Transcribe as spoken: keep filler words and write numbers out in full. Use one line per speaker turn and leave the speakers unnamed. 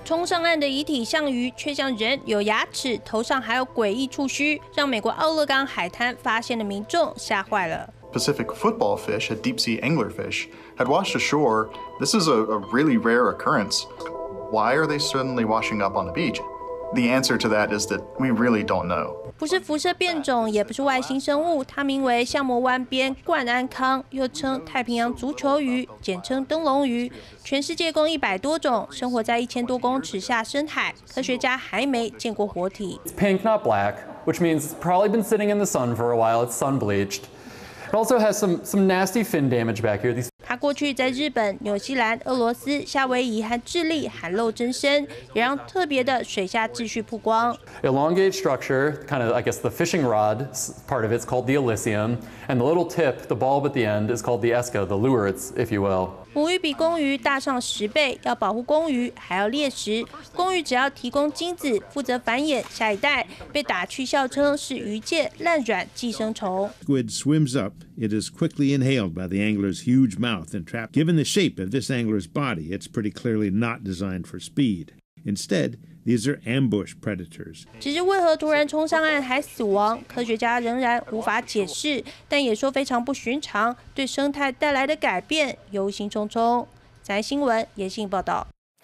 冲上岸的遗体像鱼，却像人，有牙齿，头上还有诡异触须，让美国奥勒冈海滩发现的民众吓坏了。
Pacific football fish, a deep-sea anglerfish, had washed ashore. This is a, a really rare occurrence. Why are they suddenly washing up on the beach? The answer to that is that we really don't know.
不是辐射变种，也不是外星生物，它名为象魔湾边冠安康，又称太平洋足球鱼，简称灯笼鱼。全世界共一百多种，生活在一千多公尺下深海。科学家还没见过活体。
It's pink, not black, which means it's probably been sitting in the sun for a while. It's sun bleached. It also has some some nasty fin damage back here. These
它过去在日本、纽西兰、俄罗斯、夏威夷和智利罕露真身，也让特别的水下秩序曝光。
elongate structure, kind of I guess the fishing rod part of it's called the Elysium, and the little tip, the bulb at the end, is called the Esca, the lure, if you will.
母鱼比公鱼大上十倍，要保护公鱼还要猎食。公鱼只要提供精子，负责繁衍下一代，被打趣笑称是鱼界烂卵寄生虫。
Squid swims up. It is quickly inhaled by the angler's huge mouth and trapped. Given the shape of this angler's body, it's pretty clearly not designed for speed. Instead, these are ambush predators.
只是为何突然冲上岸还死亡，科学家仍然无法解释，但也说非常不寻常，对生态带来的改变忧心忡忡。在新闻，严信报道。